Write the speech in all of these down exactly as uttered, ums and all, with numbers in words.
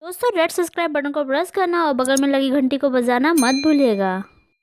दोस्तों red subscribe button को press करना और बगल में लगी घंटी को बजाना मत भूलिएगा।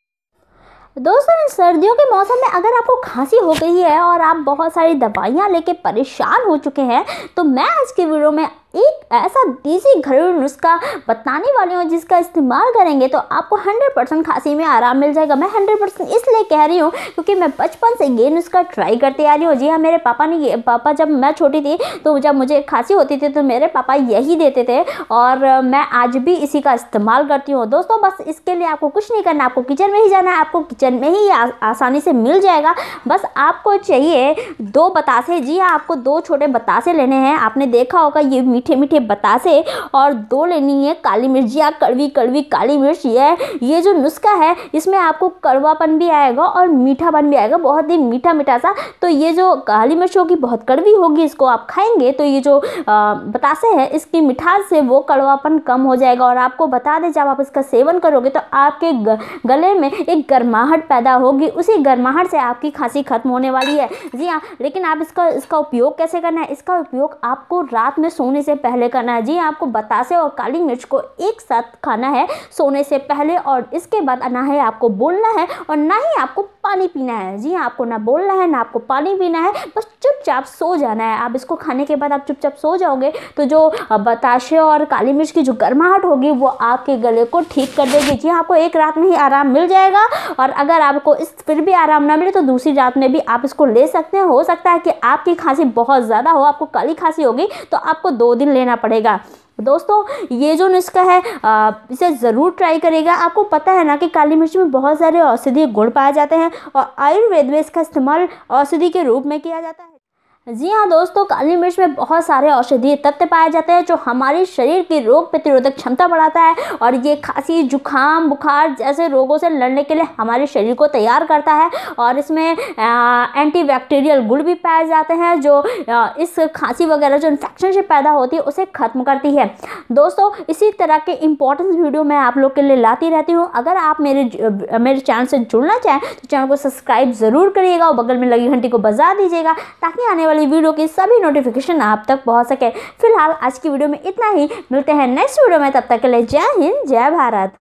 दोस्तों इन सर्दियों के मौसम में अगर आपको खांसी हो गई है और आप बहुत सारी दवाइयाँ लेके परेशान हो चुके हैं तो मैं आज की वीडियो में एक ऐसा देसी घरेलू नुस्खा बताने वाली हूँ जिसका इस्तेमाल करेंगे तो आपको हंड्रेड परसेंट खांसी में आराम मिल जाएगा। मैं हंड्रेड परसेंट इसलिए कह रही हूँ क्योंकि मैं बचपन से ये नुस्खा ट्राई करती आ रही हूँ। जी हाँ, मेरे पापा ने पापा जब मैं छोटी थी तो जब मुझे खांसी होती थी तो मेरे पापा यही देते थे और मैं आज भी इसी का इस्तेमाल करती हूँ। दोस्तों बस इसके लिए आपको कुछ नहीं करना, आपको किचन में ही जाना है, आपको किचन में ही आ, आसानी से मिल जाएगा। बस आपको चाहिए दो बतासे। जी हाँ, आपको दो छोटे बतासे लेने हैं। आपने देखा होगा ये मीठे मीठे बतासे, और दो लेनी है काली मिर्च या कड़वी कड़वी काली मिर्च। ये ये जो नुस्खा है इसमें आपको कड़वापन भी आएगा और मीठापन भी आएगा, बहुत ही मीठा मीठा सा। तो ये जो काली मिर्च होगी बहुत कड़वी होगी, इसको आप खाएंगे तो ये जो बतासे है इसकी मिठास से वो कड़वापन कम हो जाएगा। और आपको बता दें जब आप इसका सेवन करोगे तो आपके गले में एक गर्माहट पैदा होगी, उसी गर्माहट से आपकी खांसी खत्म होने वाली है। जी हाँ, लेकिन आप इसका इसका उपयोग कैसे करना है? इसका उपयोग आपको रात में सोने से पहले करना है। जी हाँ, आपको बतासे और काली मिर्च को एक साथ खाना है सोने से पहले, और इसके बाद ना ही आपको बोलना है और ना ही आपको पानी पीना है। जी हाँ, आपको ना बोलना है ना आपको पानी पीना है, बस चुपचाप सो जाना है। आप इसको खाने के बाद आप चुपचाप सो जाओगे तो जो बतासे और काली मिर्च की जो गर्माहट होगी वो आपके गले को ठीक कर देगी। जी हाँ, आपको एक रात में ही आराम मिल जाएगा, और अगर आपको इस फिर भी आराम ना मिले तो दूसरी रात में भी आप इसको ले सकते हैं। हो सकता है कि आपकी खांसी बहुत ज़्यादा हो, आपको काली खांसी होगी तो आपको दो दिन लेना पड़ेगा। दोस्तों ये जो नुस्खा है आ, इसे ज़रूर ट्राई करिएगा। आपको पता है ना कि काली मिर्च में बहुत सारे औषधीय गुण पाए जाते हैं और आयुर्वेद में इसका इस्तेमाल औषधि के रूप में किया जाता है। जी हाँ दोस्तों, काली मिर्च में बहुत सारे औषधीय तत्व पाए जाते हैं जो हमारे शरीर की रोग प्रतिरोधक क्षमता बढ़ाता है, और ये खांसी जुखाम बुखार जैसे रोगों से लड़ने के लिए हमारे शरीर को तैयार करता है। और इसमें एंटीबैक्टीरियल गुण भी पाए जाते हैं जो आ, इस खांसी वगैरह जो इन्फेक्शन से पैदा होती है उसे खत्म करती है। दोस्तों इसी तरह के इंपॉर्टेंट वीडियो मैं आप लोग के लिए लाती रहती हूँ। अगर आप मेरे मेरे चैनल से जुड़ना चाहें तो चैनल को सब्सक्राइब ज़रूर करिएगा और बगल में लगी घंटी को बजा दीजिएगा ताकि आने वाली वीडियो की सभी नोटिफिकेशन आप तक पहुंच सके। फिलहाल आज की वीडियो में इतना ही, मिलते हैं नेक्स्ट वीडियो में, तब तक के लिए जय हिंद जय भारत।